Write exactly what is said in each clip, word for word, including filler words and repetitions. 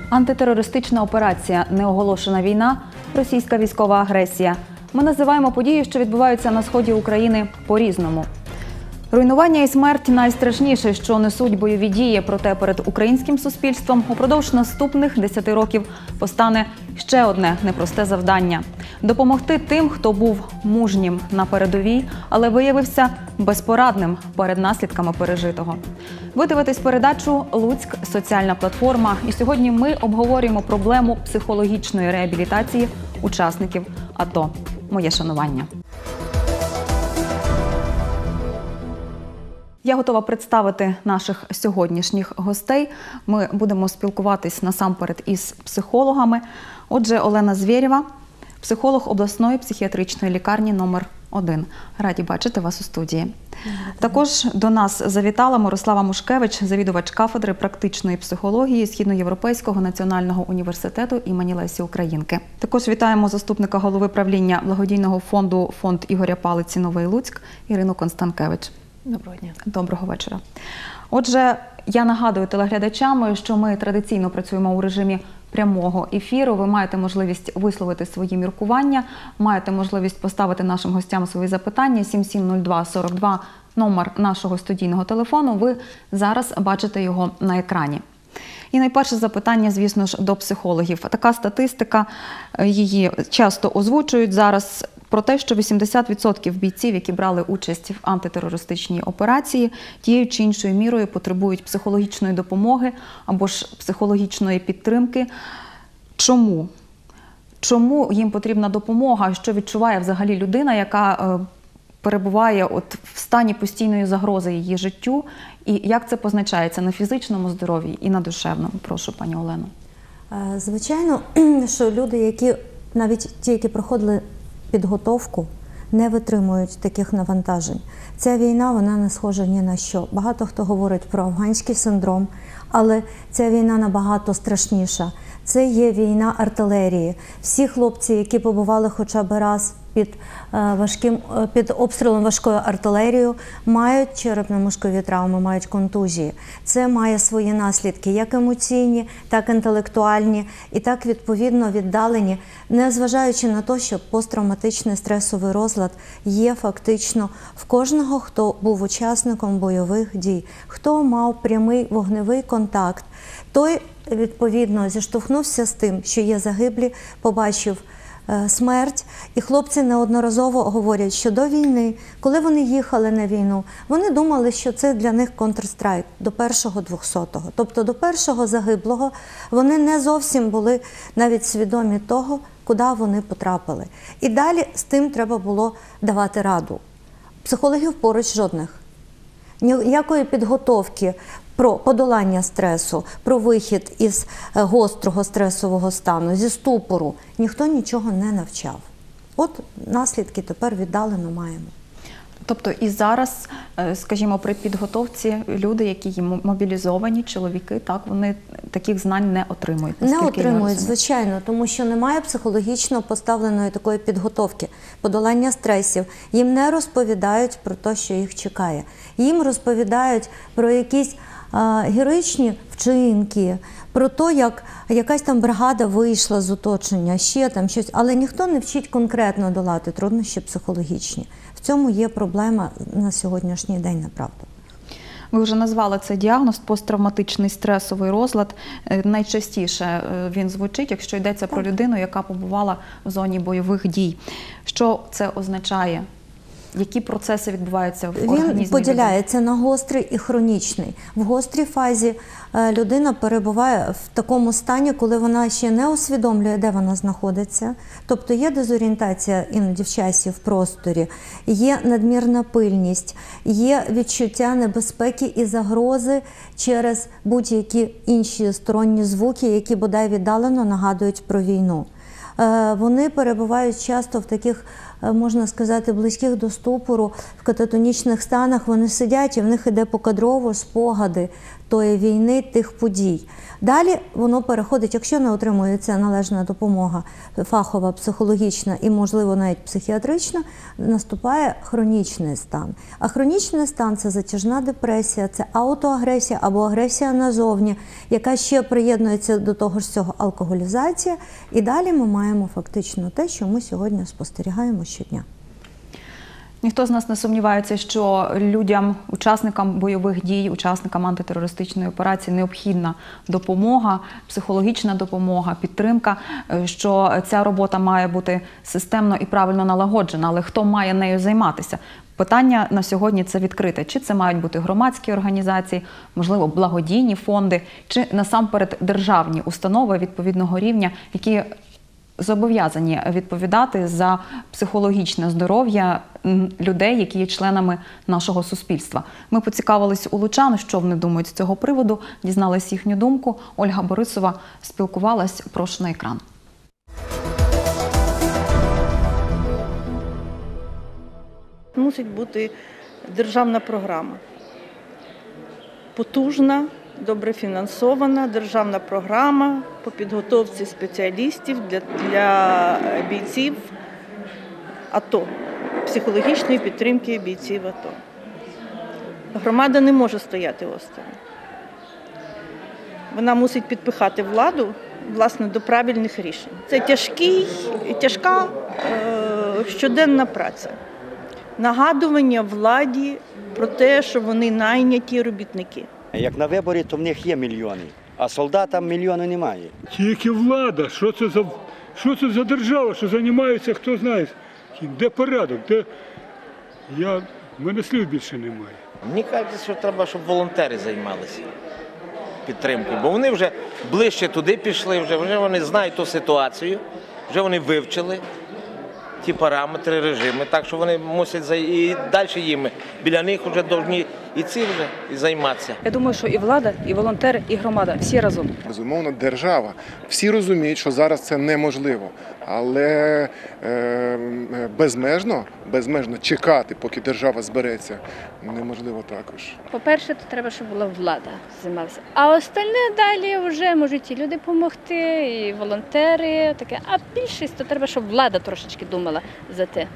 Антитерористична операція, неоголошена війна, російська військова агресія. Ми називаємо події, що відбуваються на сході України, по-різному. Руйнування і смерть – найстрашніше, що несуть бойові дії. Проте перед українським суспільством упродовж наступних десяти років постане ще одне непросте завдання – допомогти тим, хто був мужнім на передовій, але виявився безпорадним перед наслідками пережитого. Ви дивитесь передачу «Луцьк. Соціальна платформа». І сьогодні ми обговорюємо проблему психологічної реабілітації учасників АТО. Моє шанування. Я готова представити наших сьогоднішніх гостей. Ми будемо спілкуватись насамперед із психологами. Отже, Олена Звєрєва, психолог обласної психіатричної лікарні номер один. Раді бачити вас у студії. Також до нас завітала Мирослава Мушкевич, завідувач кафедри практичної психології Східноєвропейського національного університету імені Лесі Українки. Також вітаємо заступника голови правління благодійного фонду «Фонд Ігоря Палиці. Новий Луцьк» Ірину Констанкевич. Доброго дня. Доброго вечора. Отже, я нагадую телеглядачам, що ми традиційно працюємо у режимі прямого ефіру. Ви маєте можливість висловити свої міркування, маєте можливість поставити нашим гостям свої запитання. сім сім нуль два сорок два – номер нашого студійного телефону. Ви зараз бачите його на екрані. І найперше запитання, звісно ж, до психологів. Така статистика, її часто озвучують зараз, про те, що вісімдесят відсотків бійців, які брали участь в антитерористичній операції, тією чи іншою мірою потребують психологічної допомоги або ж психологічної підтримки. Чому? Чому їм потрібна допомога? Що відчуває взагалі людина, яка перебуває от в стані постійної загрози її життю? І як це позначається на фізичному здоров'ї і на душевному? Прошу, пані Олено. Звичайно, що люди, які навіть ті, які проходили підготовку, не витримують таких навантажень. Ця війна, вона не схожа ні на що. Багато хто говорить про афганський синдром, але ця війна набагато страшніша. Це є війна артилерії. Всі хлопці, які побували хоча б раз під, важким, під обстрілом важкою артилерією, мають черепно-мозкові травми, мають контузії. Це має свої наслідки, як емоційні, так і інтелектуальні, і так відповідно віддалені, незважаючи на те, що посттравматичний стресовий розлад є фактично в кожного, хто був учасником бойових дій, хто мав прямий вогневий контакт, той, відповідно, зіштовхнувся з тим, що є загиблі, побачив е, смерть. І хлопці неодноразово говорять, що до війни, коли вони їхали на війну, вони думали, що це для них контрстрайк до першого двохсотого. Тобто до першого загиблого вони не зовсім були навіть свідомі того, куди вони потрапили. І далі з тим треба було давати раду. Психологів поруч жодних. Ніякої підготовки про подолання стресу, про вихід із гострого стресового стану, зі ступору, ніхто нічого не навчав. От наслідки тепер віддалено маємо. Тобто і зараз, скажімо, при підготовці люди, які є мобілізовані, чоловіки, так, вони таких знань не отримують? Не отримують, звичайно, тому що немає психологічно поставленої такої підготовки, подолання стресів. Їм не розповідають про те, що їх чекає. Їм розповідають про якісь а, героїчні вчинки, про те, як якась там бригада вийшла з оточення, ще там щось, але ніхто не вчить конкретно долати труднощі психологічні. В цьому є проблема на сьогоднішній день, направду. Ви вже назвали цей діагноз – посттравматичний стресовий розлад. Найчастіше він звучить, якщо йдеться так про людину, яка побувала в зоні бойових дій. Що це означає? Які процеси відбуваються в організмі? Він поділяється на гострий і хронічний. В гострій фазі людина перебуває в такому стані, коли вона ще не усвідомлює, де вона знаходиться. Тобто є дезорієнтація іноді в часі, в просторі, є надмірна пильність, є відчуття небезпеки і загрози через будь-які інші сторонні звуки, які бодай віддалено нагадують про війну. Вони перебувають часто в таких, можна сказати, близьких до ступору, в кататонічних станах. Вони сидять і в них іде покадрово спогади тої війни, тих подій. Далі воно переходить, якщо не отримується належна допомога фахова, психологічна і, можливо, навіть психіатрична, наступає хронічний стан. А хронічний стан – це затяжна депресія, це аутоагресія або агресія назовні, яка ще приєднується до того ж цього алкоголізація. І далі ми маємо фактично те, що ми сьогодні спостерігаємо щодня. Ніхто з нас не сумнівається, що людям, учасникам бойових дій, учасникам антитерористичної операції необхідна допомога, психологічна допомога, підтримка, що ця робота має бути системно і правильно налагоджена, але хто має нею займатися? Питання на сьогодні це відкрите. Чи це мають бути громадські організації, можливо, благодійні фонди, чи насамперед державні установи відповідного рівня, які зобов'язані відповідати за психологічне здоров'я людей, які є членами нашого суспільства. Ми поцікавились у лучан, що вони думають з цього приводу, дізнались їхню думку. Ольга Борисова спілкувалась, прошу на екран. Мусить бути державна програма. Потужна, добре фінансована державна програма по підготовці спеціалістів для, для бійців АТО, психологічної підтримки бійців АТО. Громада не може стояти осторонь. Вона мусить підпихати владу, власне, до правильних рішень. Це тяжкий, тяжка е, щоденна праця. Нагадування владі про те, що вони найняті робітники. Як на виборі, то в них є мільйони, а солдатам мільйону немає. Тільки влада, що це за, що це за держава, що займається, хто знає, де порядок, де я, в мене слів більше немає. Мені кажеться, що треба, щоб волонтери займалися підтримкою, бо вони вже ближче туди пішли, вже, вже вони знають ту ситуацію, вже вони вивчили ті параметри, режими, так що вони мусять і далі їм, біля них вже повинні і ці вже і займатися. Я думаю, що і влада, і волонтери, і громада, всі разом. Безумовно, держава. Всі розуміють, що зараз це неможливо, але е, безмежно, безмежно чекати, поки держава збереться, неможливо також. По-перше, то треба, щоб була влада займалася. А остальне далі вже можуть і люди допомогти, і волонтери, таке. А більшість то треба, щоб влада трошечки думала за те.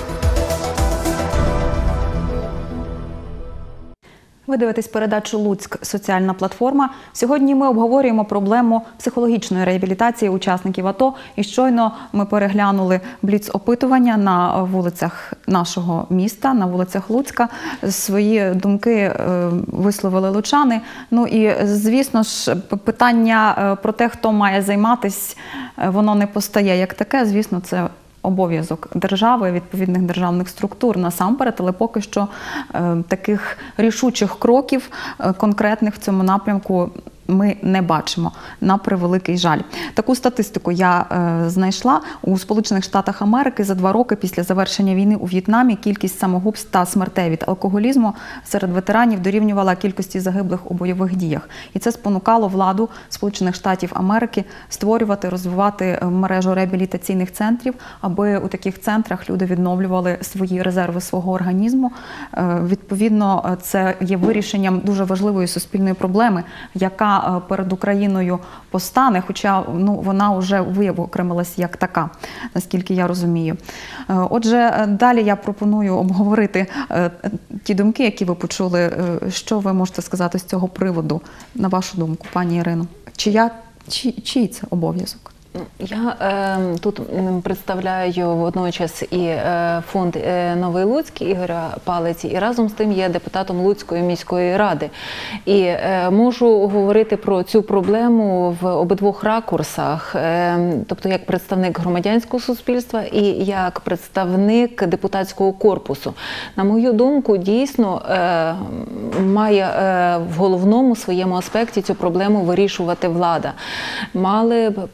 Ви дивитесь передачу «Луцьк. Соціальна платформа». Сьогодні ми обговорюємо проблему психологічної реабілітації учасників АТО. І щойно ми переглянули бліц-опитування на вулицях нашого міста, на вулицях Луцька. Свої думки висловили лучани. Ну і, звісно ж, питання про те, хто має займатися, воно не постає як таке. Звісно, це обов'язок держави, відповідних державних структур насамперед, але поки що е, таких рішучих кроків е, конкретних в цьому напрямку ми не бачимо, на превеликий жаль. Таку статистику я е, знайшла. У Сполучених Штатах Америки за два роки після завершення війни у В'єтнамі кількість самогубств та смертей від алкоголізму серед ветеранів дорівнювала кількості загиблих у бойових діях. І це спонукало владу Сполучених Штатів Америки створювати, розвивати мережу реабілітаційних центрів, аби у таких центрах люди відновлювали свої резерви свого організму. Е, відповідно, це є вирішенням дуже важливої суспільної проблеми, яка перед Україною постане, хоча ну, вона вже виокремилась як така, наскільки я розумію. Отже, далі я пропоную обговорити ті думки, які ви почули. Що ви можете сказати з цього приводу, на вашу думку, пані Ірино? Чия, чи, чий це обов'язок? Я е, тут представляю водночас і е, фонд е, «Новий Луцьк» Ігоря Палиці, і разом з тим є депутатом Луцької міської ради. І е, можу говорити про цю проблему в обидвох ракурсах, е, тобто як представник громадянського суспільства і як представник депутатського корпусу. На мою думку, дійсно е, має е, в головному своєму аспекті цю проблему вирішувати влада. Мали б поставити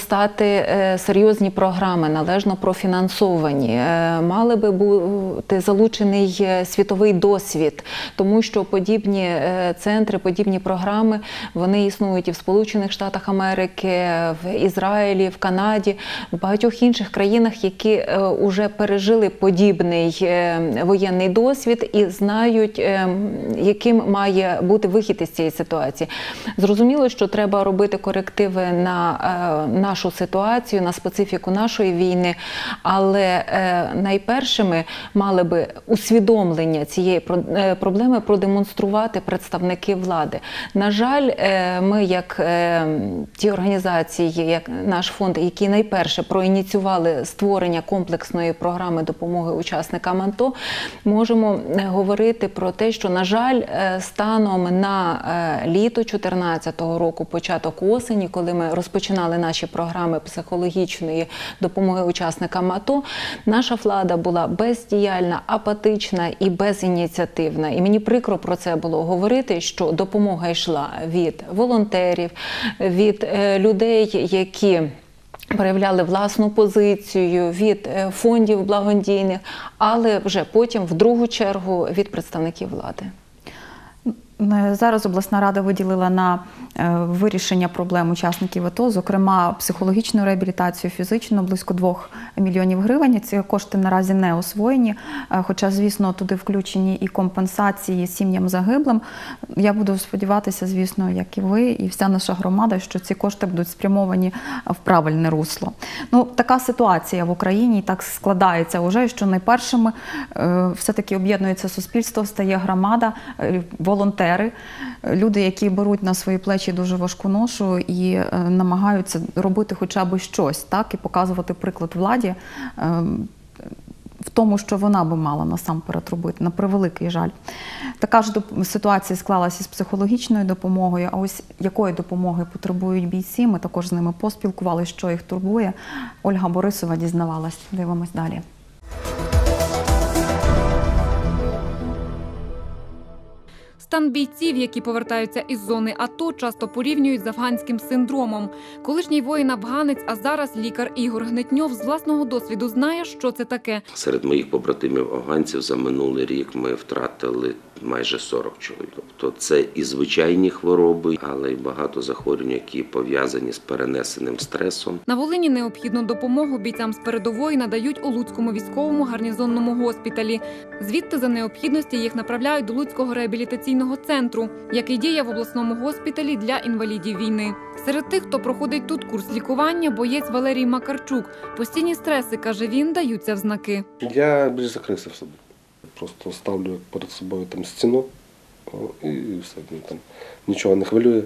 постати е, серйозні програми, належно профінансовані, е, мали би бути залучений е, світовий досвід, тому що подібні е, центри, подібні програми, вони існують і в Сполучених Штатах Америки, в Ізраїлі, в Канаді, в багатьох інших країнах, які вже пережили подібний воєнний досвід і знають, яким має бути вихід із цієї ситуації. Зрозуміло, що треба робити корективи на нашу ситуацію, на специфіку нашої війни, але найпершими мали би усвідомлення цієї проблеми продемонструвати представники влади. На жаль, ми, як ті організації, як наш фонд, які найперше проініціювали створення комплексної програми допомоги учасникам АТО, можемо говорити про те, що, на жаль, станом на літо дві тисячі чотирнадцятого року, початок осені, коли ми розпочинали наші програми психологічної допомоги учасникам АТО, наша влада була бездіяльна, апатична і безініціативна. І мені прикро про це було говорити, що допомога йшла від волонтерів, від людей, які проявляли власну позицію, від фондів благодійних, але вже потім, в другу чергу, від представників влади. Зараз обласна рада виділила на вирішення проблем учасників АТО, зокрема психологічну реабілітацію, фізичну, близько двох мільйонів гривень. Ці кошти наразі не освоєні, хоча, звісно, туди включені і компенсації сім'ям загиблим. Я буду сподіватися, звісно, як і ви, і вся наша громада, що ці кошти будуть спрямовані в правильне русло. Ну, така ситуація в Україні, і так складається вже, що найпершими все-таки об'єднується суспільство, стає громада, волонтери, люди, які беруть на свої плечі дуже важку ношу і е, намагаються робити хоча б щось, так, і показувати приклад владі е, в тому, що вона би мала насамперед робити, на превеликий жаль. Така ж ситуація склалася з психологічною допомогою, а ось якої допомоги потребують бійці, ми також з ними поспілкувалися, що їх турбує. Ольга Борисова дізнавалась. Дивимось далі. Стан бійців, які повертаються із зони АТО, часто порівнюють з афганським синдромом. Колишній воїн-афганець, а зараз лікар Ігор Гнетньов з власного досвіду знає, що це таке. Серед моїх побратимів-афганців за минулий рік ми втратили майже сорок чоловік. Тобто це і звичайні хвороби, але й багато захворювань, які пов'язані з перенесеним стресом. На Волині необхідну допомогу бійцям з передової надають у Луцькому військовому гарнізонному госпіталі. Звідти за необхідності їх направляють до Луцького реабілітаційного центру, який діє в обласному госпіталі для інвалідів війни. Серед тих, хто проходить тут курс лікування, боєць Валерій Макарчук. Постійні стреси, каже він, даються в знаки. Я більш закрився в собі. Просто ставлю перед собою там стіну і все, там нічого не хвилює.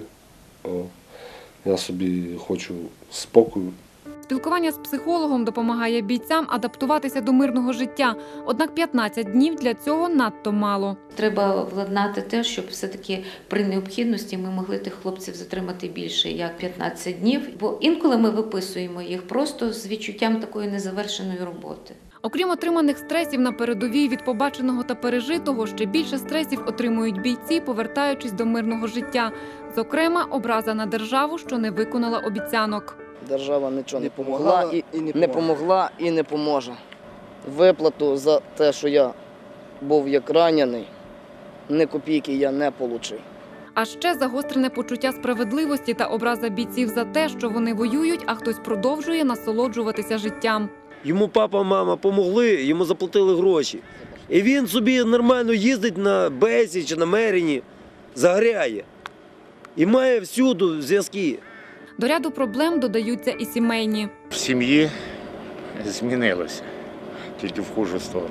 Я собі хочу спокою. Спілкування з психологом допомагає бійцям адаптуватися до мирного життя. Однак п'ятнадцять днів для цього надто мало. Треба владнати те, щоб все-таки при необхідності ми могли тих хлопців затримати більше, як п'ятнадцять днів. Бо інколи ми виписуємо їх просто з відчуттям такої незавершеної роботи. Окрім отриманих стресів на передовій від побаченого та пережитого, ще більше стресів отримують бійці, повертаючись до мирного життя. Зокрема, образа на державу, що не виконала обіцянок. Держава нічого не допомогла і, і не помогла і не поможе. Виплату за те, що я був як ранений, ні копійки я не отримав. А ще загострене почуття справедливості та образа бійців за те, що вони воюють, а хтось продовжує насолоджуватися життям. Йому папа, мама помогли, йому заплатили гроші. І він собі нормально їздить на Бесі чи на Меріні, загряє. І має всюди зв'язки. До ряду проблем додаються і сімейні. В сім'ї змінилося, тільки в хужу сторону.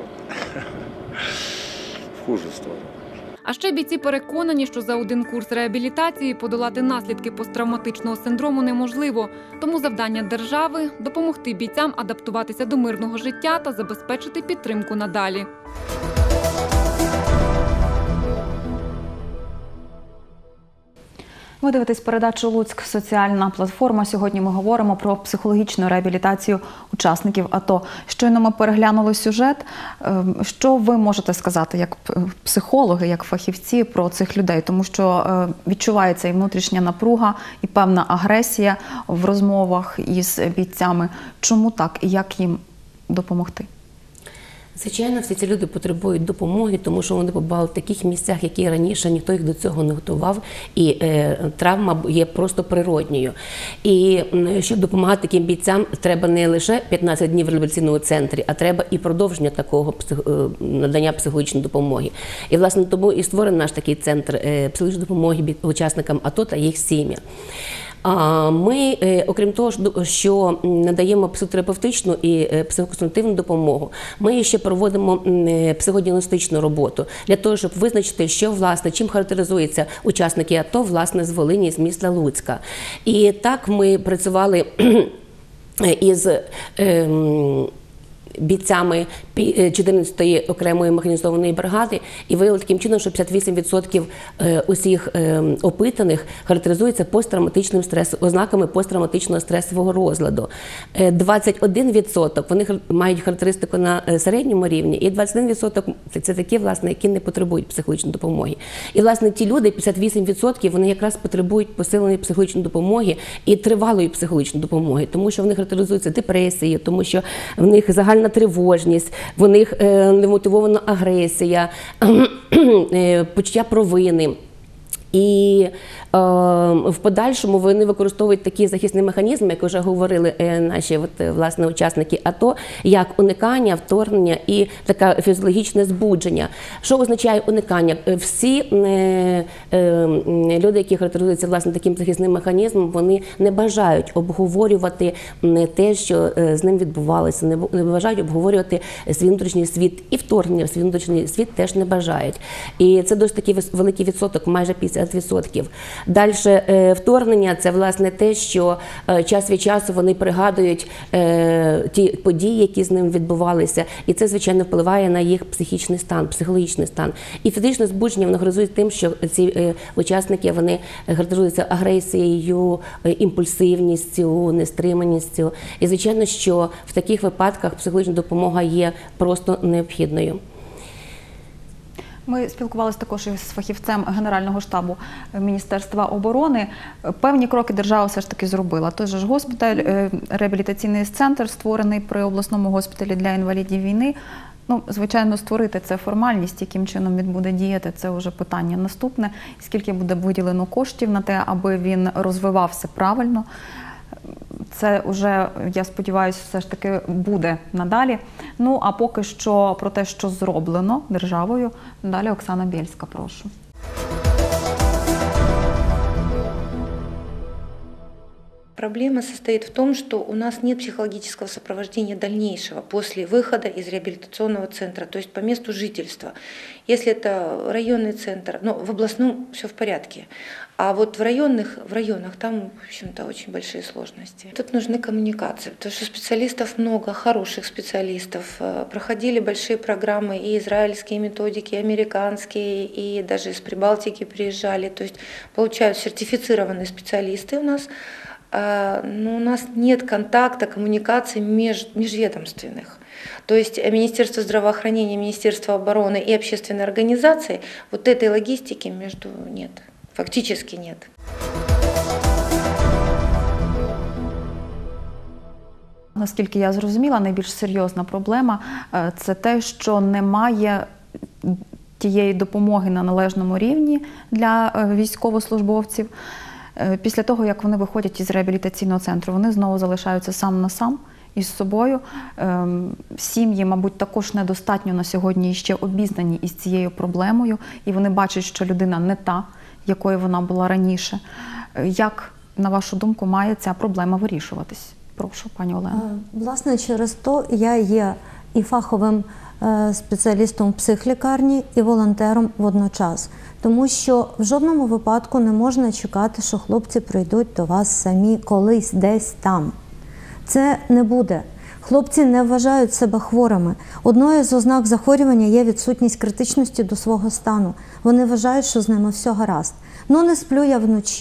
В хужу сторону. А ще бійці переконані, що за один курс реабілітації подолати наслідки посттравматичного синдрому неможливо. Тому завдання держави – допомогти бійцям адаптуватися до мирного життя та забезпечити підтримку надалі. Ви дивитесь передачу «Луцьк. Соціальна платформа». Сьогодні ми говоримо про психологічну реабілітацію учасників АТО. Щойно ми переглянули сюжет. Що ви можете сказати як психологи, як фахівці про цих людей? Тому що відчувається і внутрішня напруга, і певна агресія в розмовах із бійцями. Чому так і як їм допомогти? Звичайно, всі ці люди потребують допомоги, тому що вони побували в таких місцях, які раніше ніхто їх до цього не готував, і е, травма є просто природньою. І щоб допомагати таким бійцям, треба не лише п'ятнадцять днів в реабілітаційному центрі, а треба і продовження такого псих... надання психологічної допомоги. І, власне, тому і створений наш такий центр е, психологічної допомоги учасникам АТО та їх сім'ям. Ми, окрім того, що надаємо психотерапевтичну і психоконсультативну допомогу, ми ще проводимо психодіагностичну роботу для того, щоб визначити, що, власне, чим характеризуються учасники АТО, власне, з Волині, з міста Луцька. І так ми працювали із бійцями чотирнадцятої окремої механізованої бригади і виявили таким чином, що п'ятдесят вісім відсотків усіх опитаних характеризуються посттравматичним стресом, ознаками посттравматичного стресового розладу. двадцять один відсоток вони мають характеристику на середньому рівні, і двадцять один відсоток це такі, власне, які не потребують психологічної допомоги. І, власне, ті люди, п'ятдесят вісім відсотків, вони якраз потребують посиленої психологічної допомоги і тривалої психологічної допомоги, тому що вони характеризуються депресією, тому що в них загальна тривожність, в них немотивована агресія, почуття провини. І е, в подальшому вони використовують такі захисні механізми, як вже говорили е, наші от, власне, учасники АТО, як уникання, вторгнення і таке фізіологічне збудження. Що означає уникання? Всі е, е, люди, які характеризуються власне таким захисним механізмом, вони не бажають обговорювати те, що з ним відбувалося, не, не бажають обговорювати свій внутрішній світ, і вторгнення в свій внутрішній світ теж не бажають. І це досить такий великий відсоток, майже п'ятдесят відсотків. Далі вторгнення – це, власне, те, що час від часу вони пригадують е, ті події, які з ним відбувалися, і це, звичайно, впливає на їх психічний стан, психологічний стан. І фізичне збудження, воно характеризується тим, що ці е, учасники, вони характеризуються агресією, е, імпульсивністю, нестриманістю. І, звичайно, що в таких випадках психологічна допомога є просто необхідною. Ми спілкувалися також із фахівцем Генерального штабу Міністерства оборони. Певні кроки держава все ж таки зробила. Той же ж госпіталь, реабілітаційний центр, створений при обласному госпіталі для інвалідів війни. Ну, звичайно, створити – це формальність, яким чином він буде діяти – це вже питання наступне. Скільки буде виділено коштів на те, аби він розвивався правильно. Це вже, я сподіваюся, все ж таки буде надалі. Ну, а поки що про те, що зроблено державою, далі Оксана Бєльська, прошу. Проблема состоит в том, что у нас нет психологического сопровождения дальнейшего после выхода из реабилитационного центра, то есть по месту жительства. Если это районный центр, ну, в областном все в порядке, а вот в районных, в районах там, в общем-то, очень большие сложности. Тут нужны коммуникации, потому что специалистов много, хороших специалистов. Проходили большие программы, и израильские методики, и американские, и даже из Прибалтики приезжали, то есть получают сертифицированные специалисты у нас. Но у нас нет контакта, коммуникаций меж, межведомственных. То есть Министерство здравоохранения, Министерство обороны и общественные организации, вот этой логистики между нет, фактически нет. Наскільки я зрозуміла, найбільш серйозна проблема – це те, що немає тієї допомоги на належному рівні для військовослужбовців. Після того, як вони виходять із реабілітаційного центру, вони знову залишаються сам на сам із собою. Сім'ї, мабуть, також недостатньо на сьогодні ще обізнані із цією проблемою, і вони бачать, що людина не та, якою вона була раніше. Як, на вашу думку, має ця проблема вирішуватись? Прошу, пані Олено. Власне, через то я є і фаховим спеціалістом в психлікарні, і волонтером водночас. Тому що в жодному випадку не можна чекати, що хлопці прийдуть до вас самі колись десь там. Це не буде. Хлопці не вважають себе хворими. Одною з ознак захворювання є відсутність критичності до свого стану. Вони вважають, що з ними все гаразд. Ну, не сплю я вночі.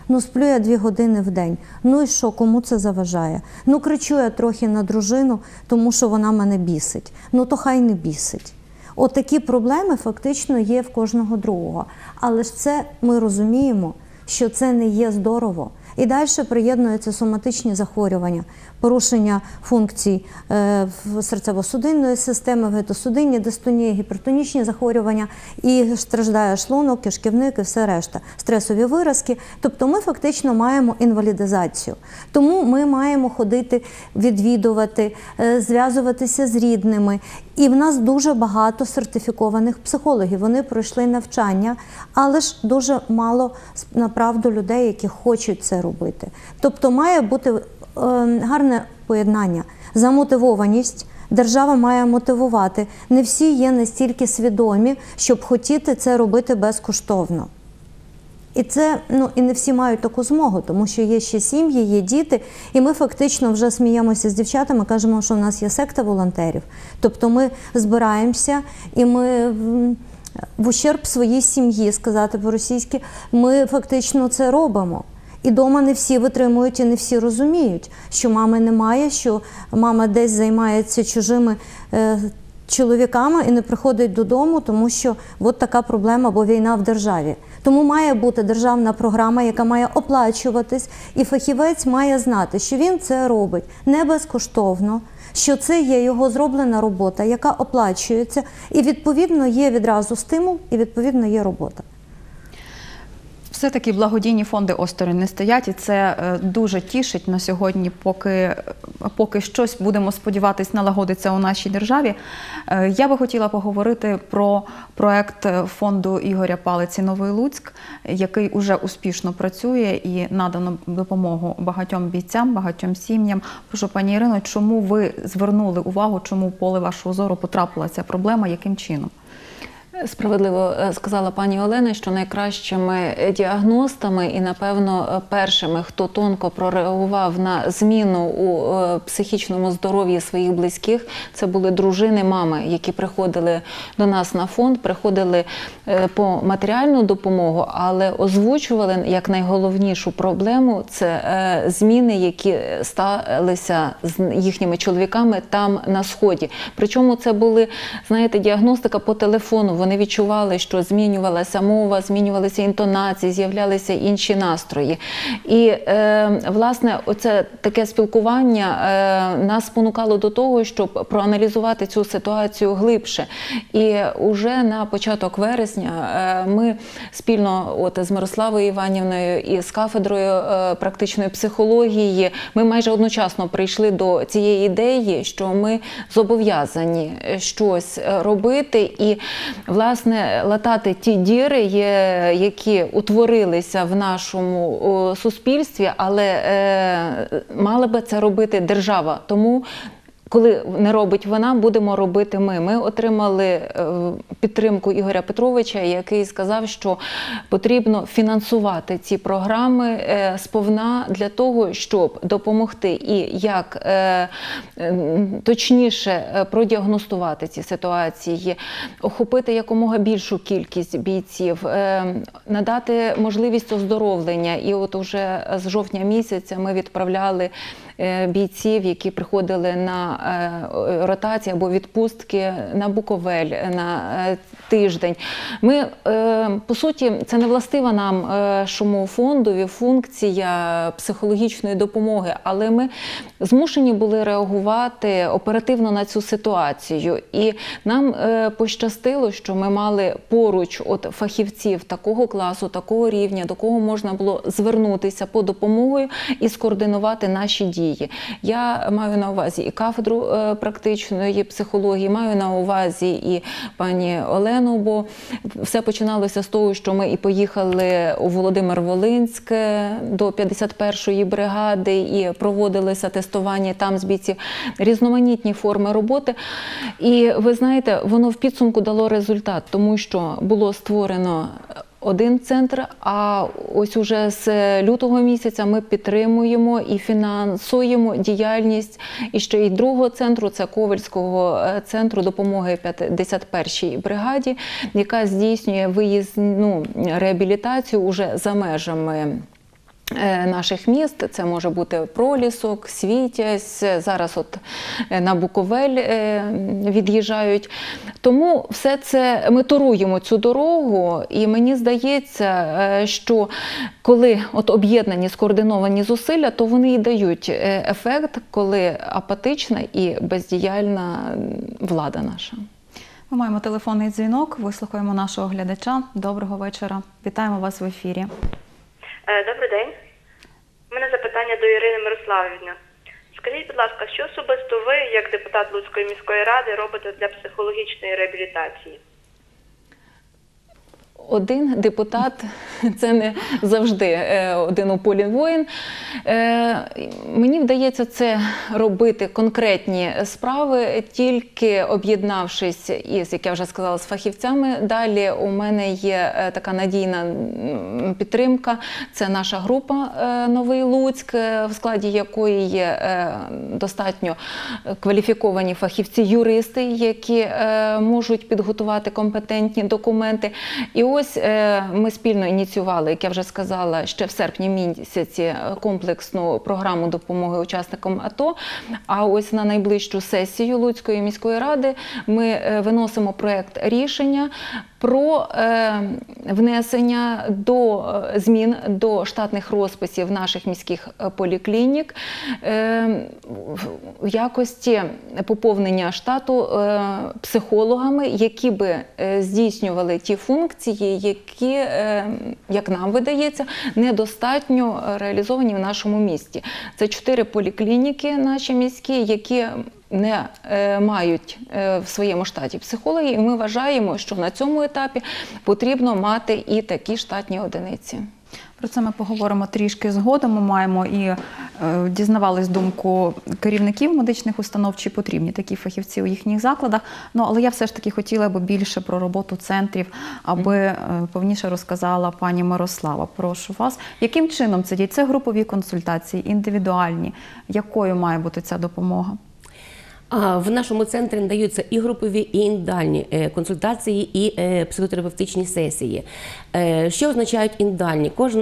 Ну, сплю я дві години в день. Ну і що, кому це заважає? Ну, кричу я трохи на дружину, тому що вона мене бісить. Ну, то хай не бісить. От такі проблеми фактично є в кожного другого. Але ж це ми розуміємо, що це не є здорово. І далі приєднуються соматичні захворювання, порушення функцій е, серцево-судинної системи, вегетосудинні дистонії, гіпертонічні захворювання, і страждає шлунок, кишківник і все решта, стресові виразки. Тобто ми фактично маємо інвалідизацію. Тому ми маємо ходити, відвідувати, е, зв'язуватися з рідними. І в нас дуже багато сертифікованих психологів. Вони пройшли навчання, але ж дуже мало, направду, людей, які хочуть це робити. Тобто має бути е, гарне поєднання, замотивованість. Держава має мотивувати. Не всі є настільки свідомі, щоб хотіти це робити безкоштовно. І це, ну, і не всі мають таку змогу, тому що є ще сім'ї, є діти, і ми фактично вже сміємося з дівчатами, кажемо, що в нас є секта волонтерів. Тобто ми збираємося, і ми в ущерб своїй сім'ї, сказати по-російськи, ми фактично це робимо. І вдома не всі витримують і не всі розуміють, що мами немає, що мама десь займається чужими е, чоловіками і не приходить додому, тому що от така проблема, бо війна в державі. Тому має бути державна програма, яка має оплачуватись, і фахівець має знати, що він це робить не безкоштовно, що це є його зроблена робота, яка оплачується, і відповідно є відразу стимул, і відповідно є робота. Все-таки благодійні фонди осторонь не стоять, і це дуже тішить на сьогодні, поки, поки щось, будемо сподіватись, налагодиться у нашій державі. Я би хотіла поговорити про проект фонду Ігоря Палиці «Новий Луцьк», який уже успішно працює і надано допомогу багатьом бійцям, багатьом сім'ям. Прошу, пані Ірино, чому ви звернули увагу, чому в поле вашого зору потрапила ця проблема, яким чином? Справедливо сказала пані Олена, що найкращими діагностами і, напевно, першими, хто тонко прореагував на зміну у психічному здоров'ї своїх близьких, це були дружини, мами, які приходили до нас на фонд, приходили по матеріальну допомогу, але озвучували як найголовнішу проблему – це зміни, які сталися з їхніми чоловіками там на Сході. Причому це були, знаєте, діагностика по телефону. Вони відчували, що змінювалася мова, змінювалися інтонації, з'являлися інші настрої. І, е, власне, оце таке спілкування е, нас спонукало до того, щоб проаналізувати цю ситуацію глибше. І уже на початок вересня е, ми спільно от, з Мирославою Іванівною і з кафедрою е, практичної психології, ми майже одночасно прийшли до цієї ідеї, що ми зобов'язані щось робити і, власне, латати ті діри, які утворилися в нашому суспільстві, але мала би це робити держава. Тому, коли не робить вона, будемо робити ми. Ми отримали підтримку Ігоря Петровича, який сказав, що потрібно фінансувати ці програми сповна для того, щоб допомогти і як точніше продіагностувати ці ситуації, охопити якомога більшу кількість бійців, надати можливість оздоровлення. І от уже з жовтня місяця ми відправляли бійців, які приходили на ротації або відпустки на Буковель на тиждень. Ми, по суті, це не властива нам нашому фондові функція психологічної допомоги, але ми змушені були реагувати оперативно на цю ситуацію. І нам пощастило, що ми мали поруч от фахівців такого класу, такого рівня, до кого можна було звернутися по допомогою і скоординувати наші дії. Я маю на увазі і кафедру практичної психології, маю на увазі і пані Олену, бо все починалося з того, що ми і поїхали у Володимир-Волинськ до п'ятдесят першої бригади і проводилися тестування там з бійців, різноманітні форми роботи. І ви знаєте, воно в підсумку дало результат, тому що було створено один центр, а ось уже з лютого місяця ми підтримуємо і фінансуємо діяльність і ще й другого центру, це Ковельського центру допомоги п'ятдесят першій бригаді, яка здійснює виїзну реабілітацію уже за межами наших міст. Це може бути Пролісок, Світязь, зараз от на Буковель від'їжджають. Тому все це, ми торуємо цю дорогу, і мені здається, що коли от об'єднані, скоординовані зусилля, то вони і дають ефект, коли апатична і бездіяльна влада наша. Ми маємо телефонний дзвінок, вислухаємо нашого глядача. Доброго вечора. Вітаємо вас в ефірі. Добрий день. У мене запитання до Ірини Мирославівни. Скажіть, будь ласка, що особисто ви, як депутат Луцької міської ради, робите для психологічної реабілітації? Один депутат – це не завжди один у полі воїн. Мені вдається це робити конкретні справи, тільки об'єднавшись із, як я вже сказала, з фахівцями. Далі у мене є така надійна підтримка. Це наша група «Новий Луцьк», в складі якої є достатньо кваліфіковані фахівці-юристи, які можуть підготувати компетентні документи. І ось ми спільно ініціювали, як я вже сказала, ще в серпні місяці комплексну програму допомоги учасникам АТО. А ось на найближчу сесію Луцької міської ради ми виносимо проєкт рішення про внесення до змін до штатних розписів наших міських поліклінік в якості поповнення штату психологами, які би здійснювали ті функції, які, як нам видається, недостатньо реалізовані в нашому місті. Це чотири поліклініки наші міські, які не мають в своєму штаті психологів, і ми вважаємо, що на цьому етапі потрібно мати і такі штатні одиниці. Про це ми поговоримо трішки згодом. Ми маємо і е, дізнавались думку керівників медичних установ, чи потрібні такі фахівці у їхніх закладах. Ну, але я все ж таки хотіла б більше про роботу центрів, аби е, повніше розказала пані Мирослава. Прошу вас. Яким чином це діє? Це групові консультації, індивідуальні? Якою має бути ця допомога? В нашому центрі надаються і групові, і індивідуальні консультації, і психотерапевтичні сесії. Що означають індивідуальні? Кожен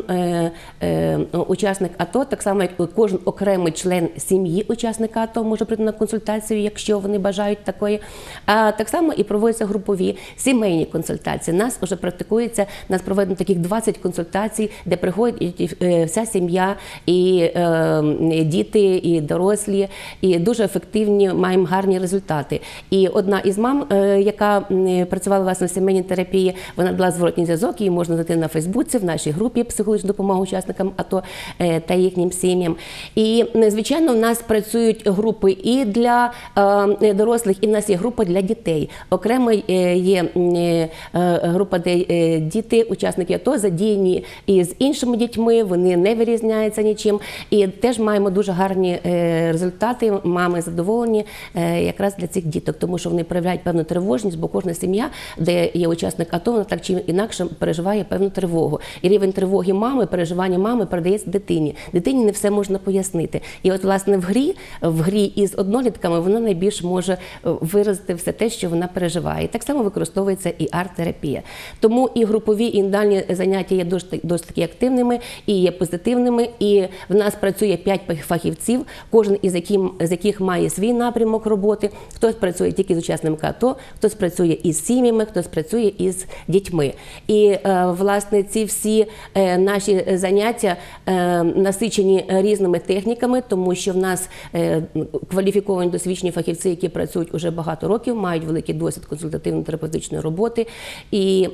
учасник АТО, так само як кожен окремий член сім'ї учасника АТО може прийти на консультацію, якщо вони бажають такої. А так само і проводяться групові сімейні консультації. Нас вже практикується, нас проведено таких двадцять консультацій, де приходить вся сім'я, і діти, і дорослі, і дуже ефективні, маємо гарні результати. І одна із мам, яка працювала власне в сімейній терапії, вона дала зворотній зв'язок, її можна знайти на Фейсбуці, в нашій групі «Психологічна допомога учасникам АТО та їхнім сім'ям». І, звичайно, в нас працюють групи і для дорослих, і в нас є група для дітей. Окремо є група, де діти, учасники АТО, задіяні і з іншими дітьми, вони не вирізняються нічим. І теж маємо дуже гарні результати, мами задоволені якраз для цих діток, тому що вони проявляють певну тривожність, бо кожна сім'я, де є учасник АТО, вона так чи інакше переживає певну тривогу. І рівень тривоги мами, переживання мами передається дитині. Дитині не все можна пояснити. І от, власне, в грі, в грі із однолітками вона найбільш може виразити все те, що вона переживає. І так само використовується і арт-терапія. Тому і групові, і індивідуальні заняття є досить, досить таки активними, і є позитивними. І в нас працює п'ять фахівців, кожен із яких, з яких має свій напрямок роботи. Хтось працює тільки з учасниками АТО, хтось працює із сім'ями, хтось працює із дітьми. І, власне, ці всі наші заняття насичені різними техніками, тому що в нас кваліфіковані досвідчені фахівці, які працюють уже багато років, мають великий досвід консультативно-терапевтичної роботи. І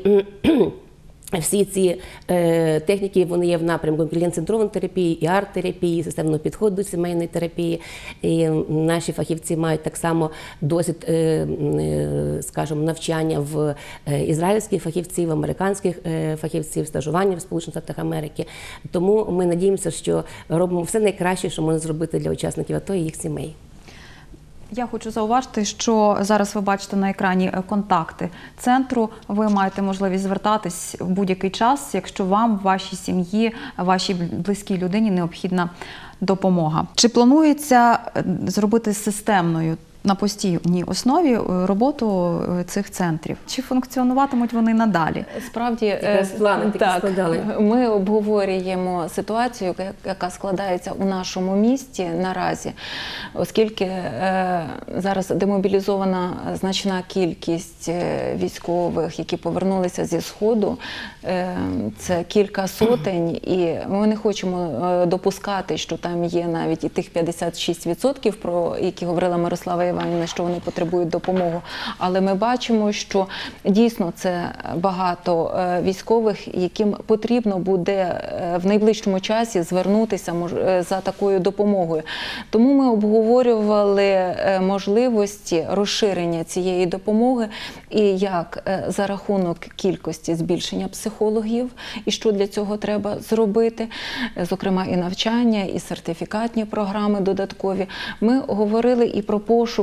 всі ці е, техніки, вони є в напрямку клієнт-центрованої терапії, і арт-терапії, і системного підходу до сімейної терапії. І наші фахівці мають так само досвід, е, е, скажімо, навчання в е, ізраїльських фахівців, американських е, фахівців, стажування в Сполучених Штатах Америки. Тому ми надіємося, що робимо все найкраще, що можна зробити для учасників АТО і їх сімей. Я хочу зауважити, що зараз ви бачите на екрані контакти центру. Ви маєте можливість звертатись в будь-який час, якщо вам, вашій сім'ї, вашій близькій людині необхідна допомога. Чи планується зробити системною на постійній основі роботу цих центрів. Чи функціонуватимуть вони надалі? Справді, Якраз плани такі так, складали. ми обговорюємо ситуацію, яка складається у нашому місті наразі, оскільки е, зараз демобілізована значна кількість військових, які повернулися зі Сходу, е, це кілька сотень, і ми не хочемо допускати, що там є навіть і тих п'ятдесят шість відсотків, про які говорила Мирослава Іванівна, що вони потребують допомоги. Але ми бачимо, що дійсно це багато військових, яким потрібно буде в найближчому часі звернутися за такою допомогою. Тому ми обговорювали можливості розширення цієї допомоги і як за рахунок кількості збільшення психологів, і що для цього треба зробити, зокрема і навчання, і сертифікатні програми додаткові. Ми говорили і про пошуки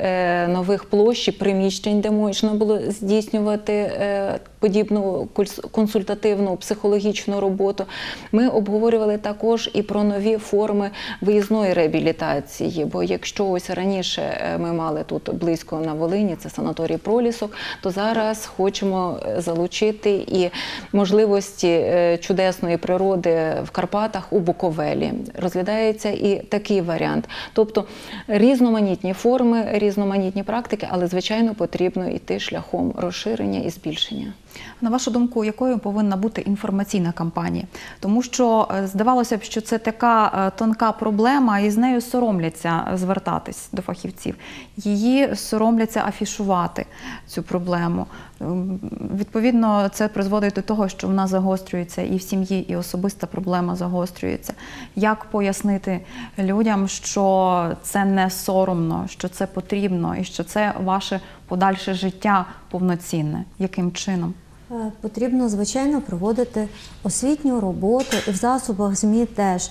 нових площ, приміщень, де можна було здійснювати подібну консультативну психологічну роботу. Ми обговорювали також і про нові форми виїзної реабілітації, бо якщо ось раніше ми мали тут близько на Волині, це санаторій Пролісок, то зараз хочемо залучити і можливості чудесної природи в Карпатах у Буковелі. Розглядається і такий варіант. Тобто різноманітні форми, різноманітні практики, але, звичайно, потрібно йти шляхом розширення і збільшення. На вашу думку, якою повинна бути інформаційна кампанія? Тому що здавалося б, що це така тонка проблема, і з нею соромляться звертатись до фахівців. Її соромляться афішувати, цю проблему. Відповідно, це призводить до того, що вона загострюється і в сім'ї, і особиста проблема загострюється. Як пояснити людям, що це не соромно, що це потрібно і що це ваше подальше життя повноцінне? Яким чином? Потрібно, звичайно, проводити освітню роботу і в засобах ЗМІ теж.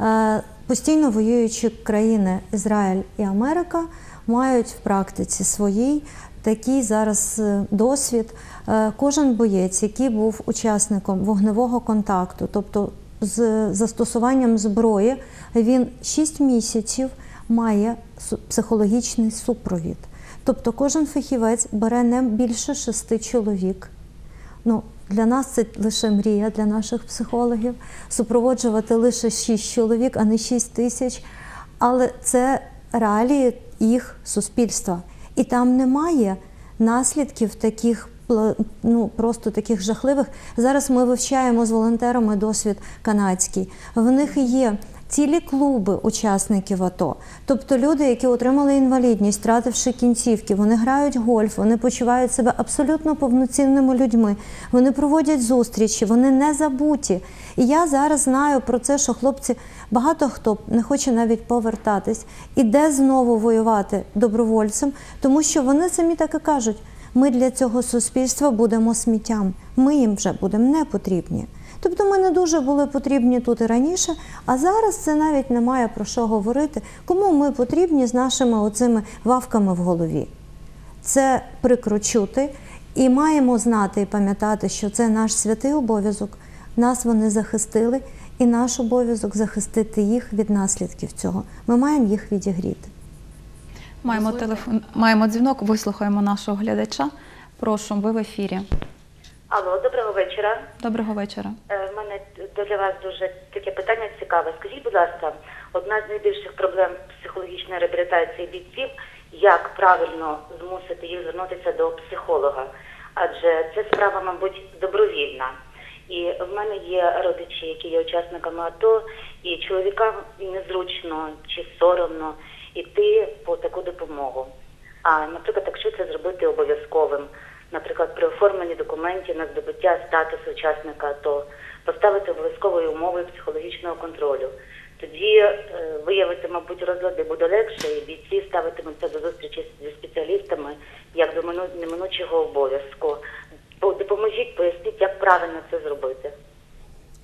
Постійно воюючі країни Ізраїль і Америка мають в практиці своїй такий зараз досвід. Кожен боєць, який був учасником вогневого контакту, тобто з застосуванням зброї, він шість місяців має психологічний супровід. Тобто кожен фахівець бере не більше шести чоловік. Ну, для нас це лише мрія, для наших психологів, супроводжувати лише шість чоловік, а не шість тисяч. Але це реалії їх суспільства. І там немає наслідків таких, ну, просто таких жахливих. Зараз ми вивчаємо з волонтерами досвід канадський. В них є цілі клуби учасників АТО. Тобто люди, які отримали інвалідність, втративши кінцівки, вони грають гольф, вони почувають себе абсолютно повноцінними людьми, вони проводять зустрічі, вони не забуті. І я зараз знаю про це, що хлопці, багато хто не хоче навіть повертатись, іде знову воювати добровольцем, тому що вони самі так і кажуть, ми для цього суспільства будемо сміттям, ми їм вже будемо не потрібні. Тобто ми не дуже були потрібні тут і раніше, а зараз це навіть немає про що говорити, кому ми потрібні з нашими оцими вавками в голові. Це прикро чути, і маємо знати і пам'ятати, що це наш святий обов'язок, нас вони захистили, і наш обов'язок захистити їх від наслідків цього. Ми маємо їх відігріти. Маємо телефон, маємо дзвінок, вислухаємо нашого глядача. Прошу, ви в ефірі. Алло, доброго вечора. Доброго вечора. У мене для вас дуже таке питання цікаве. Скажіть, будь ласка, одна з найбільших проблем психологічної реабілітації бійців – як правильно змусити їх звернутися до психолога? Адже це справа, мабуть, добровільна. І в мене є родичі, які є учасниками АТО, і чоловікам незручно чи соромно йти по таку допомогу. А, наприклад, якщо це зробити обов'язковим, наприклад, при оформленні документів на здобуття статусу учасника АТО, поставити обов'язковою умовою психологічного контролю. Тоді е, виявити, мабуть, розлади буде легше, і бійці ставитимуться до зустрічі зі спеціалістами як до неминучого обов'язку. Допоможіть, поясніть, як правильно це зробити.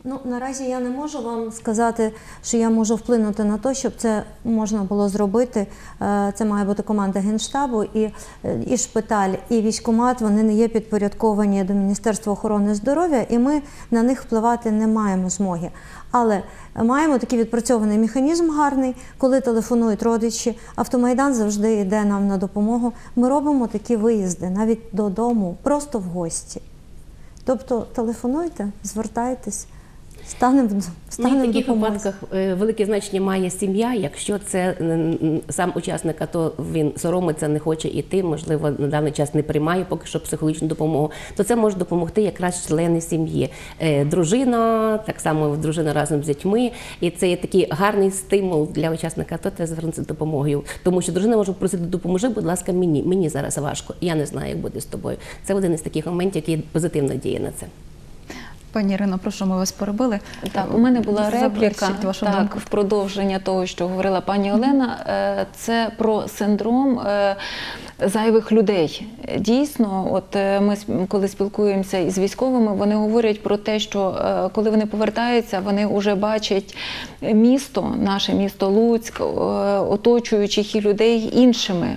Ну, наразі я не можу вам сказати, що я можу вплинути на те, щоб це можна було зробити. Це має бути команда Генштабу, і, і шпиталь, і військкомат, вони не є підпорядковані до Міністерства охорони здоров'я, і ми на них впливати не маємо змоги. Але маємо такий відпрацьований механізм гарний, коли телефонують родичі, Автомайдан завжди йде нам на допомогу. Ми робимо такі виїзди, навіть додому, просто в гості. Тобто телефонуйте, звертайтесь. Станемо Ну, в таких випадках е, велике значення має сім'я. Якщо це м, сам учасник, то він соромиться, не хоче йти, можливо, на даний час не приймає поки що психологічну допомогу, то це може допомогти якраз члени сім'ї. Е, дружина, так само дружина разом з дітьми, і це є такий гарний стимул для учасника, то треба звернутися з допомогою. Тому що дружина може просити, допоможи, будь ласка, мені, мені зараз важко, я не знаю, як буде з тобою. Це один із таких моментів, який позитивно діє на це. Пані Ірино, прошу, ми вас перебили. Так, у мене була репліка вашу так, думку. в продовження того, що говорила пані Олена. Це про синдром зайвих людей. Дійсно, от ми коли спілкуємося із військовими, вони говорять про те, що коли вони повертаються, вони вже бачать місто, наше місто Луцьк, оточуючих їх людей іншими.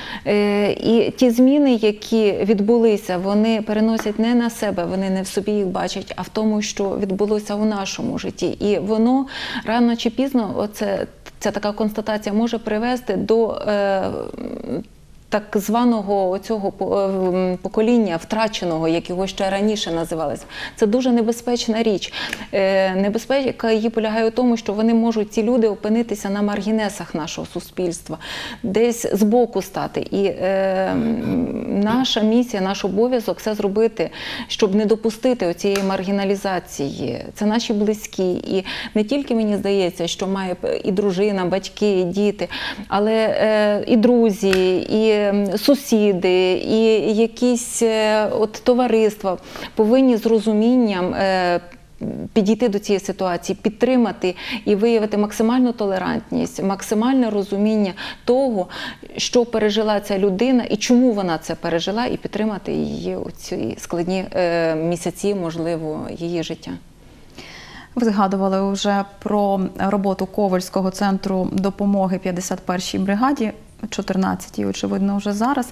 І ті зміни, які відбулися, вони переносять не на себе, вони не в собі їх бачать, а в тому, що відбулося у нашому житті. І воно рано чи пізно, оце, ця така констатація може привести до е, так званого цього покоління втраченого, як його ще раніше називалось. Це дуже небезпечна річ. Небезпека її полягає у тому, що вони можуть, ці люди, опинитися на маргінесах нашого суспільства, десь збоку стати. І е, наша місія, наш обов'язок – це зробити, щоб не допустити оцієї маргіналізації. Це наші близькі. І не тільки, мені здається, що має і дружина, батьки, і діти, але е, і друзі, і сусіди, і якісь от товариства повинні з розумінням підійти до цієї ситуації, підтримати і виявити максимальну толерантність, максимальне розуміння того, що пережила ця людина і чому вона це пережила, і підтримати її у ці складні місяці, можливо, її життя. Ви згадували вже про роботу Ковальського центру допомоги п'ятдесят першій бригаді, чотирнадцятій, очевидно, вже зараз.